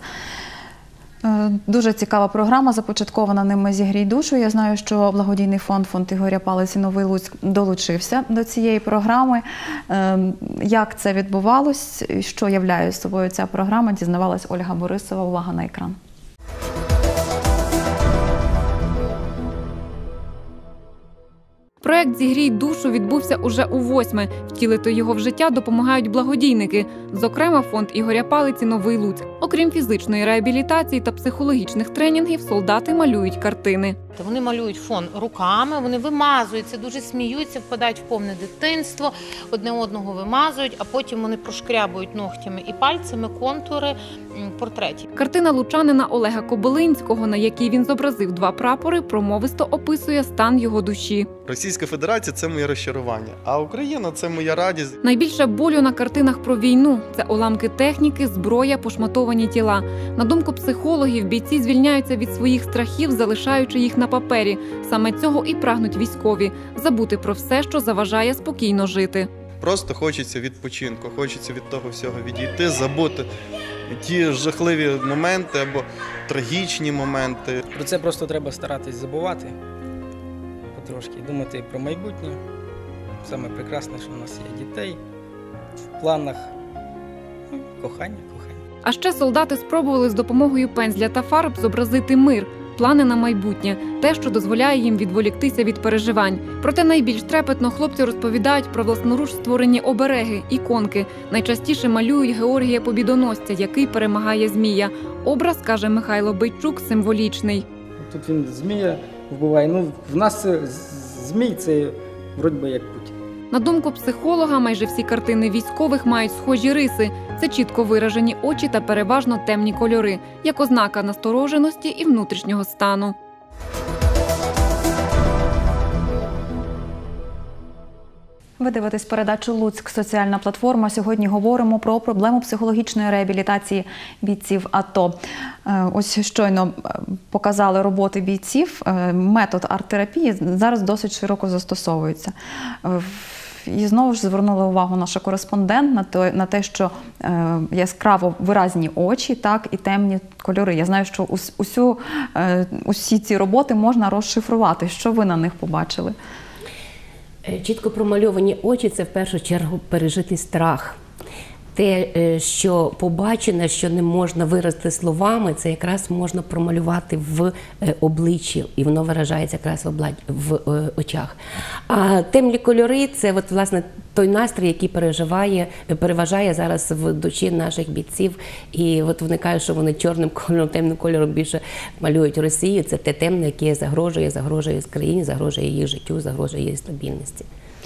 Дуже цікава програма, започаткована ними «Зігрій душу». Я знаю, що благодійний фонд «Фонд Ігоря Палиці Новий Луцьк» долучився до цієї програми. Як це відбувалось, що являє собою ця програма, дізнавалась Ольга Борисова. Увага на екран. Проект «Зігрій душу» відбувся уже у восьме. Втілити його в життя допомагають благодійники. Зокрема, фонд Ігоря Палиці «Новий Луцьк». Окрім фізичної реабілітації та психологічних тренінгів, солдати малюють картини. Вони малюють фон руками, вони вимазуються, дуже сміються, впадають в повне дитинство, одне одного вимазують, а потім вони прошкрябують ногтями і пальцями контури портретів. Картина лучанина Олега Кобилинського, на якій він зобразив два прапори, промовисто описує стан його душі. Російська Федерація – це моє розчарування, а Україна – це моя радість. Найбільше болю на картинах про війну – це уламки техніки, зброя, пошматовані тіла. На думку психологів, бійці звільняються від своїх страхів, залишаючи їх на папері. Саме цього і прагнуть військові – забути про все, що заважає спокійно жити. Просто хочеться відпочинку, хочеться від того всього відійти, забути ті жахливі моменти або трагічні моменти. Про це просто треба старатись забувати потрошки, думати про майбутнє. Саме прекрасне, що у нас є дітей, в планах ну, кохання, кохання. А ще солдати спробували з допомогою пензля та фарб зобразити мир, плани на майбутнє, те, що дозволяє їм відволіктися від переживань. Проте найбільш трепетно хлопці розповідають про власноруч створені обереги, іконки. Найчастіше малюють Георгія Побідоносця, який перемагає змія. Образ, каже Михайло Бойчук, символічний. Тут він змія вбиває. Ну, в нас це, змій – це вроді би як путь. На думку психолога, майже всі картини військових мають схожі риси. Це чітко виражені очі та переважно темні кольори, як ознака настороженості і внутрішнього стану. Ви дивитесь передачу «Луцьк. Соціальна платформа». Сьогодні говоримо про проблему психологічної реабілітації бійців АТО. Ось щойно показали роботи бійців. Метод арт-терапії зараз досить широко застосовується. І знову ж звернула увагу наша кореспондент на те, на те, що е, яскраво виразні очі, так, і темні кольори. Я знаю, що ус, усю, е, усі ці роботи можна розшифрувати. Що ви на них побачили? Чітко промальовані очі – це в першу чергу пережитий страх. Те, що побачене, що не можна виразити словами, це якраз можна промалювати в обличчі, і воно виражається якраз в очах. А темні кольори – це от, власне, той настрій, який переживає, переважає зараз в душі наших бійців. І от вони кажуть, що вони чорним кольором, темним кольором більше малюють Росію. Це те темне, яке загрожує, загрожує країні, загрожує її життю, загрожує її стабільності.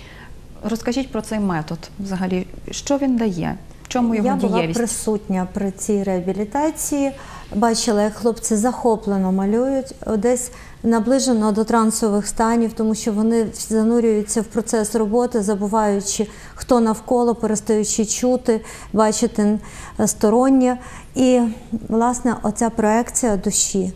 Розкажіть про цей метод взагалі. Що він дає? В чому його Я дієвість? була присутня при цій реабілітації, бачила, як хлопці захоплено малюють, десь наближено до трансових станів, тому що вони занурюються в процес роботи, забуваючи, хто навколо, перестаючи чути, бачити стороннє. І, власне, оця проекція душі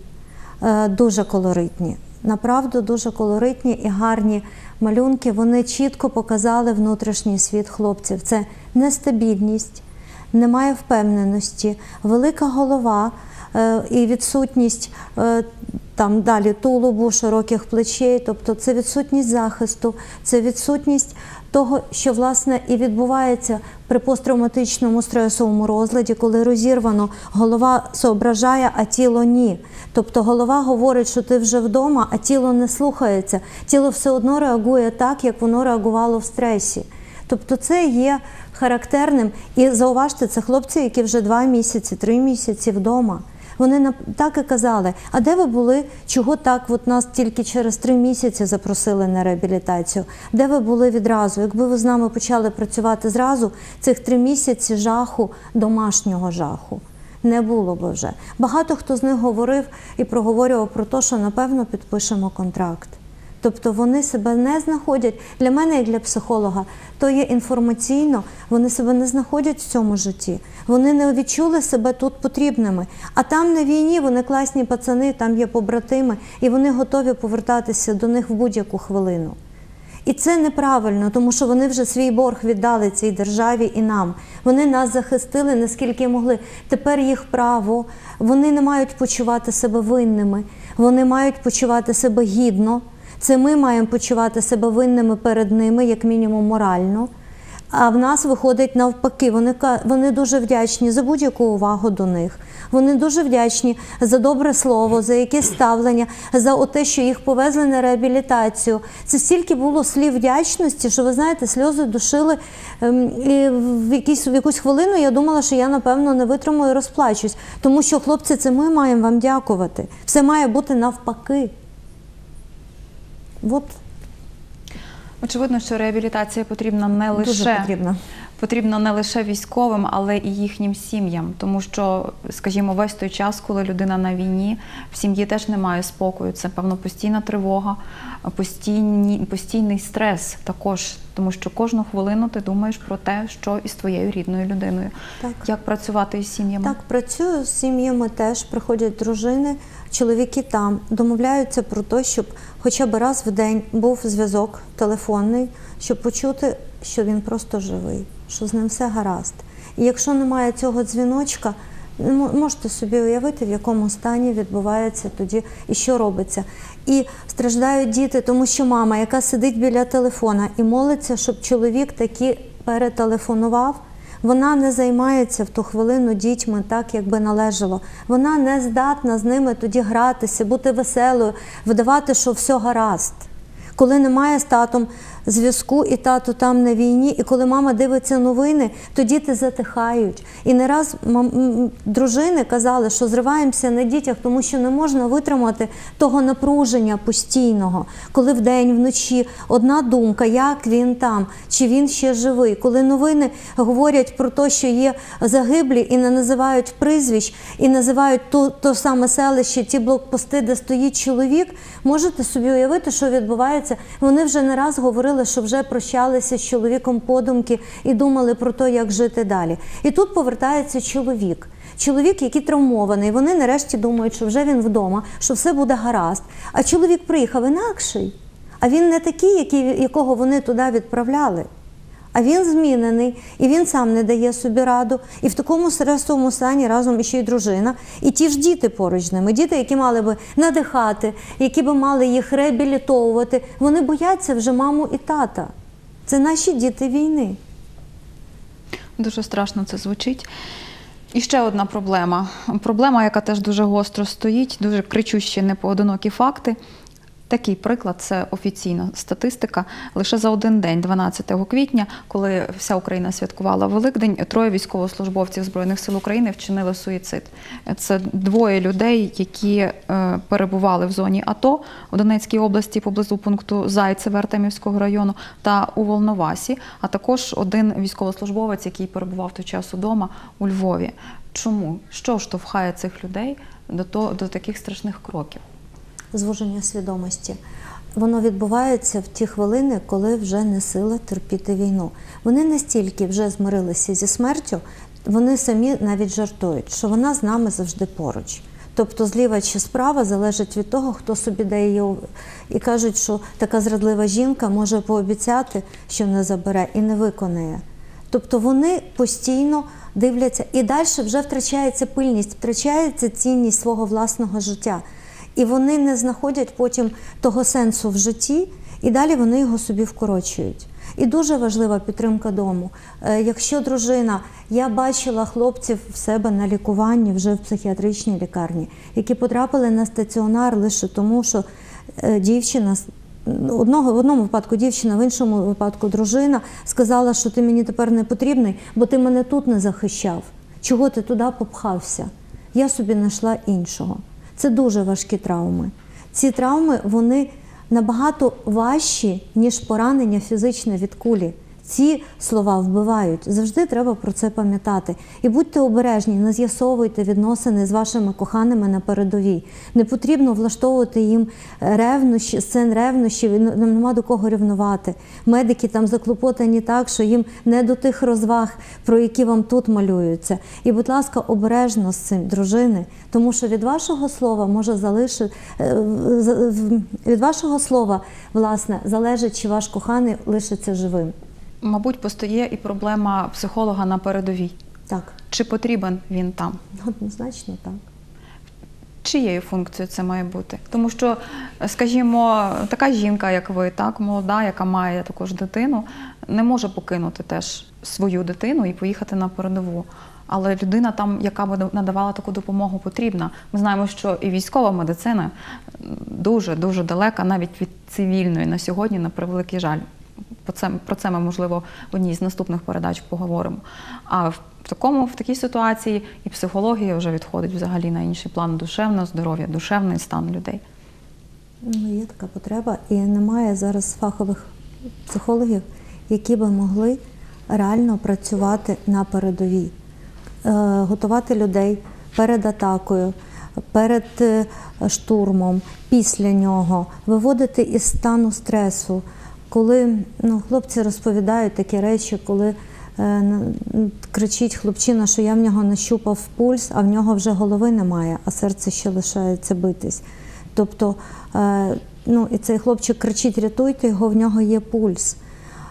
дуже колоритні. Направду дуже колоритні і гарні малюнки. Вони чітко показали внутрішній світ хлопців. Це нестабільність, немає впевненості, велика голова е, і відсутність е, там далі тулубу, широких плечей, тобто це відсутність захисту, це відсутність того, що, власне, і відбувається при посттравматичному стресовому розладі, коли розірвано, голова соображає, а тіло ні. Тобто голова говорить, що ти вже вдома, а тіло не слухається. Тіло все одно реагує так, як воно реагувало в стресі. Тобто це є характерним. І зауважте, це хлопці, які вже два місяці, три місяці вдома. Вони так і казали, а де ви були, чого так, от нас тільки через три місяці запросили на реабілітацію, де ви були відразу, якби ви з нами почали працювати зразу, цих три місяці жаху, домашнього жаху не було б вже. Багато хто з них говорив і проговорював про те, що напевно підпишемо контракт. Тобто вони себе не знаходять, для мене і для психолога, то є інформаційно, вони себе не знаходять в цьому житті. Вони не відчули себе тут потрібними. А там на війні вони класні пацани, там є побратими, і вони готові повертатися до них в будь-яку хвилину. І це неправильно, тому що вони вже свій борг віддали цій державі і нам. Вони нас захистили, наскільки могли. Тепер їх право. Вони не мають почувати себе винними. Вони мають почувати себе гідно. Це ми маємо почувати себе винними перед ними, як мінімум морально. А в нас виходить навпаки. Вони, вони дуже вдячні за будь-яку увагу до них. Вони дуже вдячні за добре слово, за якесь ставлення, за те, що їх повезли на реабілітацію. Це стільки було слів вдячності, що, ви знаєте, сльози душили. І в, якісь, в якусь хвилину я думала, що я, напевно, не витримаю і розплачусь. Тому що, хлопці, це ми маємо вам дякувати. Все має бути навпаки. От. Очевидно, що реабілітація потрібна не лише потрібна. потрібна не лише військовим, але і їхнім сім'ям. Тому що, скажімо, весь той час, коли людина на війні, в сім'ї теж немає спокою. Це, певно, постійна тривога, постійні, постійний стрес також. Тому що кожну хвилину ти думаєш про те, що із твоєю рідною людиною. Так. Як працювати із сім'ями? Так, працюю з сім'ями теж. Приходять дружини, чоловіки там, домовляються про те, щоб хоча б раз в день був зв'язок телефонний, щоб почути, що він просто живий, що з ним все гаразд. І якщо немає цього дзвіночка, можете собі уявити, в якому стані відбувається тоді і що робиться. І страждають діти, тому що мама, яка сидить біля телефона і молиться, щоб чоловік таки перетелефонував, вона не займається в ту хвилину дітьми так, як би належало. Вона не здатна з ними тоді гратися, бути веселою, видавати, що все гаразд. Коли немає з татом зв'язку, і тато там на війні, і коли мама дивиться новини, то діти затихають. І не раз мам... дружини казали, що зриваємося на дітях, тому що не можна витримати того напруження постійного. Коли вдень, вночі одна думка, як він там, чи він ще живий. Коли новини говорять про те, що є загиблі, і не називають прізвищ, і називають то, то саме селище, ті блокпости, де стоїть чоловік, можете собі уявити, що відбувається повертаються. Вони вже не раз говорили, що вже прощалися з чоловіком подумки і думали про те, як жити далі. І тут повертається чоловік. Чоловік, який травмований, вони нарешті думають, що вже він вдома, що все буде гаразд. А чоловік приїхав інакший. А він не такий, який, якого вони туди відправляли. А він змінений, і він сам не дає собі раду. І в такому стресовому стані разом ще й дружина. І ті ж діти поруч з ними. Діти, які мали би надихати, які би мали їх реабілітовувати. Вони бояться вже маму і тата. Це наші діти війни. Дуже страшно це звучить. І ще одна проблема. Проблема, яка теж дуже гостро стоїть, дуже кричущі непоодинокі факти. Такий приклад – це офіційна статистика. Лише за один день, дванадцятого квітня, коли вся Україна святкувала Великдень, троє військовослужбовців Збройних сил України вчинили суїцид. Це двоє людей, які е, перебували в зоні АТО в Донецькій області поблизу пункту Зайцеве Артемівського району та у Волновасі, а також один військовослужбовець, який перебував в той час удома у Львові. Чому? Що штовхає цих людей до, то, до таких страшних кроків? Звуження свідомості. Воно відбувається в ті хвилини, коли вже не сила терпіти війну. Вони настільки вже змирилися зі смертю, вони самі навіть жартують, що вона з нами завжди поруч. Тобто зліва чи справа залежить від того, хто собі дає її. І кажуть, що така зрадлива жінка може пообіцяти, що не забере, і не виконає. Тобто вони постійно дивляться, і далі вже втрачається пильність, втрачається цінність свого власного життя. І вони не знаходять потім того сенсу в житті, і далі вони його собі вкорочують. І дуже важлива підтримка дому. Якщо дружина, я бачила хлопців в себе на лікуванні вже в психіатричній лікарні, які потрапили на стаціонар лише тому, що дівчина, одного, в одному випадку дівчина, в іншому випадку дружина сказала, що ти мені тепер не потрібний, бо ти мене тут не захищав. Чого ти туди попхався? Я собі знайшла іншого. Це дуже важкі травми. Ці травми, вони набагато важчі, ніж поранення фізичне від кулі. Ці слова вбивають. Завжди треба про це пам'ятати. І будьте обережні, не з'ясовуйте відносини з вашими коханими на передовій. Не потрібно влаштовувати їм ревнощі, сцен ревнощів, нам нема до кого ревнувати. Медики там заклопотані так, що їм не до тих розваг, про які вам тут малюються. І, будь ласка, обережно з цим, дружини, тому що від вашого слова може залишити, від вашого слова, власне, залежить, чи ваш коханий лишиться живим. Мабуть, постає і проблема психолога на передовій. Так. Чи потрібен він там? Однозначно так. Чиєю функцією це має бути? Тому що, скажімо, така жінка, як ви, так, молода, яка має також дитину, не може покинути теж свою дитину і поїхати на передову. Але людина там, яка б надавала таку допомогу, потрібна. Ми знаємо, що і військова медицина дуже-дуже далека навіть від цивільної на сьогодні, на превеликий жаль. Про це, про це ми, можливо, в одній з наступних передач поговоримо. А в, такому, в такій ситуації і психологія вже відходить взагалі на інший план, душевне здоров'я, душевний стан людей. Ну, є така потреба, і немає зараз фахових психологів, які би могли реально працювати на передовій, е, готувати людей перед атакою, перед штурмом, після нього, виводити із стану стресу. Коли ну, хлопці розповідають такі речі, коли е, кричить хлопчина, що я в нього нащупав пульс, а в нього вже голови немає, а серце ще лишається битись. Тобто, е, ну, і цей хлопчик кричить, рятуйте його, в нього є пульс. Е,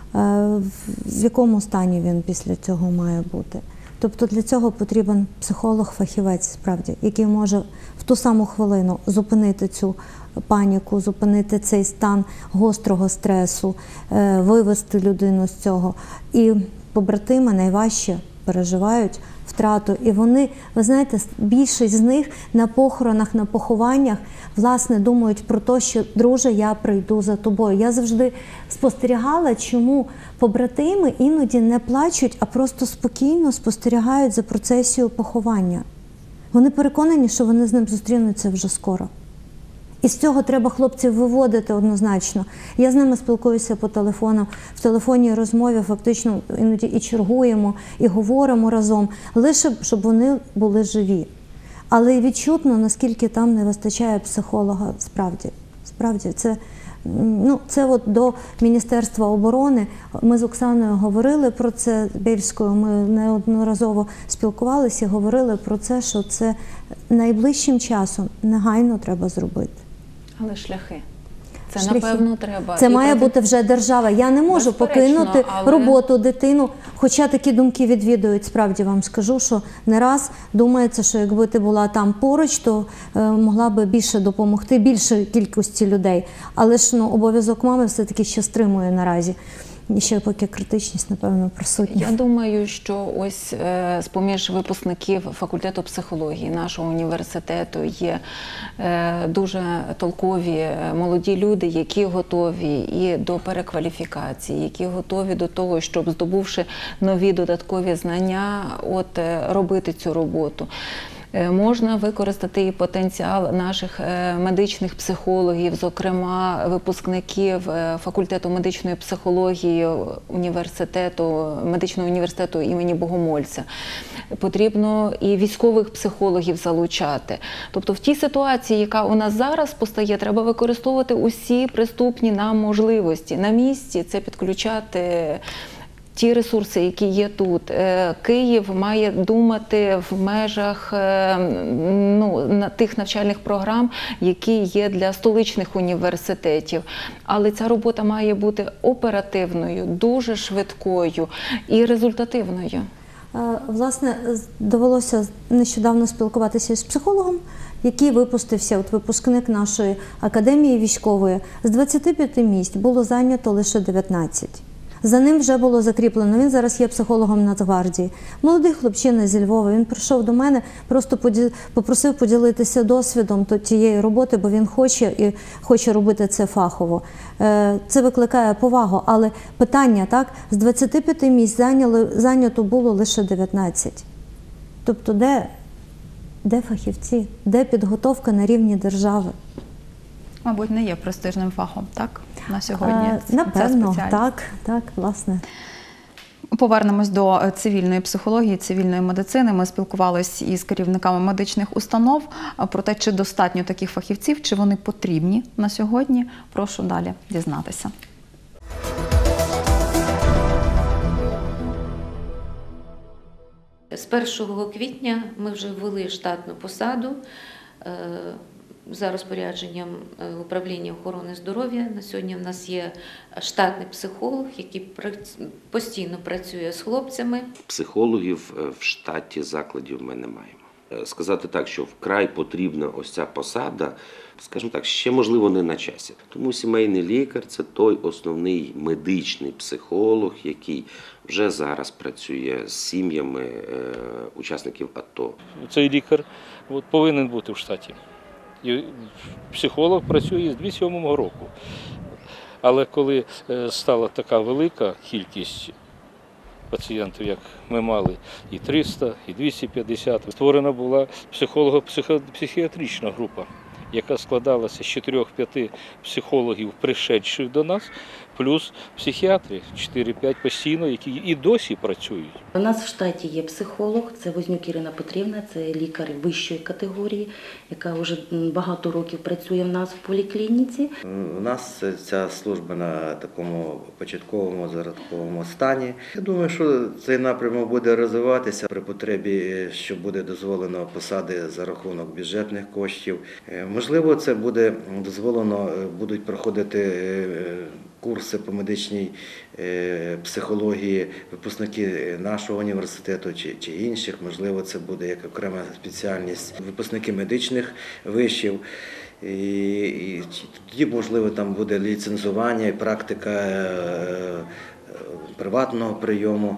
в якому стані він після цього має бути? Тобто для цього потрібен психолог-фахівець, справді, який може в ту саму хвилину зупинити цю паніку, зупинити цей стан гострого стресу, вивести людину з цього. І побратими найважче переживають втрату. І вони, ви знаєте, більшість з них на похоронах, на похованнях, власне, думають про те, що, друже, я прийду за тобою. Я завжди спостерігала, чому побратими іноді не плачуть, а просто спокійно спостерігають за процесією поховання. Вони переконані, що вони з ним зустрінуться вже скоро. І з цього треба хлопців виводити однозначно. Я з ними спілкуюся по телефону, в телефонній розмові фактично іноді і чергуємо, і говоримо разом, лише щоб вони були живі. Але й відчутно, наскільки там не вистачає психолога, справді. Справді, це Ну, це от до Міністерства оборони. Ми з Оксаною говорили про це, Бєльською, ми неодноразово спілкувалися і говорили про це, що це найближчим часом негайно треба зробити. Але шляхи. Це, Шляхи. напевно, треба. Це І має про- бути вже держава. Я не можу Безперечно, покинути але- роботу, дитину, хоча такі думки відвідують. Справді вам скажу, що не раз думається, що якби ти була там поруч, то е, могла би більше допомогти, більше кількості людей. Але ж ну, обов'язок мами все-таки ще стримує наразі. І ще поки критичність, напевно, присутня. Я думаю, що ось е, з-поміж випускників факультету психології нашого університету є е, дуже толкові е, молоді люди, які готові і до перекваліфікації, які готові до того, щоб, здобувши нові додаткові знання, от е, робити цю роботу. Е, Можна використати і потенціал наших е, медичних психологів, зокрема випускників е, факультету медичної психології університету, медичного університету імені Богомольця. Потрібно і військових психологів залучати. Тобто в тій ситуації, яка у нас зараз постає, треба використовувати усі приступні нам можливості. На місці це підключати ті ресурси, які є тут. Е, Київ має думати в межах е, ну, на тих навчальних програм, які є для столичних університетів. Але ця робота має бути оперативною, дуже швидкою і результативною. Е, Власне, з- довелося нещодавно спілкуватися з психологом, який випустився, от випускник нашої академії військової. З двадцяти п'яти місць було зайнято лише дев'ятнадцять. За ним вже було закріплено. Він зараз є психологом Нацгвардії. Молодий хлопчина зі Львова. Він прийшов до мене, просто поді- попросив поділитися досвідом то- тієї роботи, бо він хоче і хоче робити це фахово. Е, Це викликає повагу, але питання, так, з двадцяти п'яти місць зайняли, зайнято було лише дев'ятнадцять. Тобто де, де фахівці, де підготовка на рівні держави? Мабуть, не є престижним фахом, так? На сьогодні Е, ця Напевно, спеціальність. так, так, власне. Повернемось до е, цивільної психології, цивільної медицини. Ми спілкувалися із керівниками медичних установ е, про те, чи достатньо таких фахівців, чи вони потрібні на сьогодні. Прошу далі дізнатися. З першого квітня ми вже ввели штатну посаду е, за розпорядженням е, управління охорони здоров'я. На сьогодні в нас є штатний психолог, який прац- постійно працює з хлопцями. Психологів е, в штаті закладів ми не маємо. Е, Сказати так, що вкрай потрібна ось ця посада, скажімо так, ще можливо не на часі. Тому сімейний лікар – це той основний медичний психолог, який вже зараз працює з сім'ями е, учасників АТО. Цей лікар от, повинен бути в штаті. І психолог працює з дві тисячі сьомого року. Але коли е, стала така велика кількість пацієнтів, як ми мали, і триста, і двісті п'ятдесят, створена була психолого-психіатрична група, яка складалася з чотирьох-п'яти психологів, пришедших до нас, плюс психіатри, чотири-п'ять постійно, які і досі працюють. У нас в штаті є психолог, це Вознюк Ірина Петрівна, це лікар вищої категорії, яка вже багато років працює в нас в поліклініці. У нас ця служба на такому початковому зародковому стані. Я думаю, що цей напрямок буде розвиватися при потребі, що буде дозволено посади за рахунок бюджетних коштів. Можливо, це буде дозволено, будуть проходити курси по медичній психології випускники нашого університету чи, чи інших. Можливо, це буде як окрема спеціальність випускники медичних вишів. І, і тоді, можливо, там буде ліцензування і практика е, е, приватного прийому.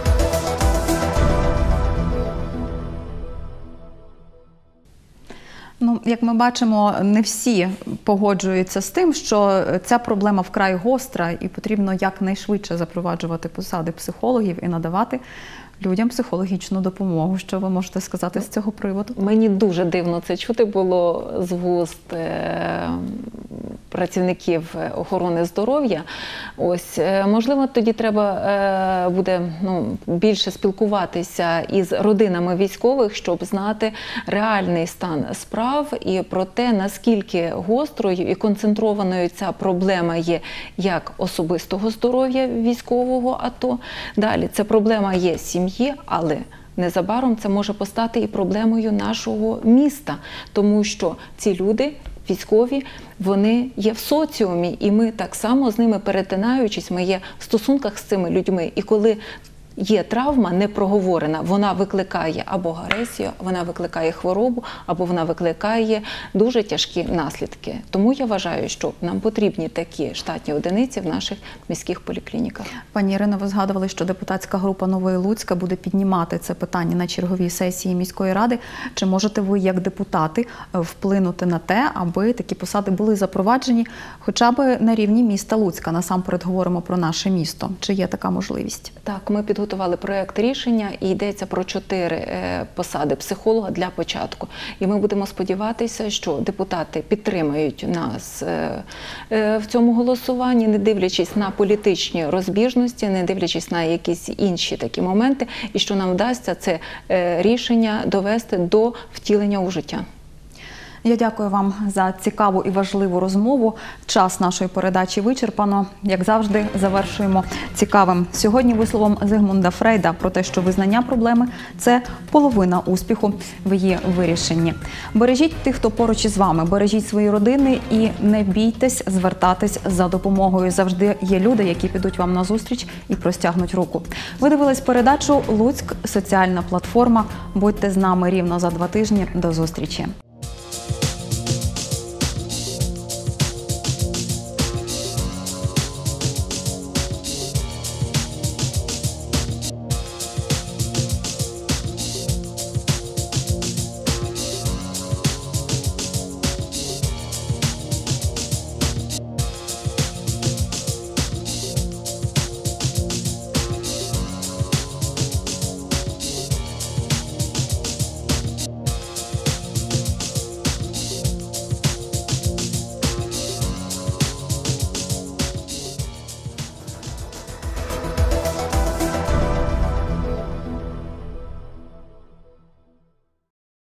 Ну, як ми бачимо, не всі погоджуються з тим, що ця проблема вкрай гостра і потрібно якнайшвидше запроваджувати посади психологів і надавати людям психологічну допомогу. Що ви можете сказати з цього приводу? Мені дуже дивно це чути було з вуст е, працівників охорони здоров'я. Ось, е, можливо, тоді треба е, буде ну, більше спілкуватися із родинами військових, щоб знати реальний стан справ і про те, наскільки гострою і концентрованою ця проблема є як особистого здоров'я військового АТО. Далі, це проблема є сім'ї, але незабаром це може постати і проблемою нашого міста, тому що ці люди, військові, вони є в соціумі, і ми так само з ними перетинаючись, ми є в стосунках з цими людьми. І коли є травма непроговорена, вона викликає або агресію, вона викликає хворобу, або вона викликає дуже тяжкі наслідки. Тому я вважаю, що нам потрібні такі штатні одиниці в наших міських поліклініках. Пані Ірино, ви згадували, що депутатська група Нової Луцька буде піднімати це питання на черговій сесії міської ради. Чи можете ви, як депутати, вплинути на те, аби такі посади були запроваджені хоча б на рівні міста Луцька? Насамперед говоримо про наше місто. Чи є така можливість? Так, ми підготували Готували проєкт рішення, і йдеться про чотири посади психолога для початку. І ми будемо сподіватися, що депутати підтримають нас в цьому голосуванні, не дивлячись на політичні розбіжності, не дивлячись на якісь інші такі моменти, і що нам вдасться це рішення довести до втілення у життя. Я дякую вам за цікаву і важливу розмову. Час нашої передачі вичерпано. Як завжди, завершуємо цікавим сьогодні висловом Зигмунда Фрейда про те, що визнання проблеми – це половина успіху в її вирішенні. Бережіть тих, хто поруч із вами, бережіть свої родини і не бійтесь звертатись за допомогою. Завжди є люди, які підуть вам назустріч і простягнуть руку. Ви дивились передачу «Луцьк. Соціальна платформа». Будьте з нами рівно за два тижні. До зустрічі.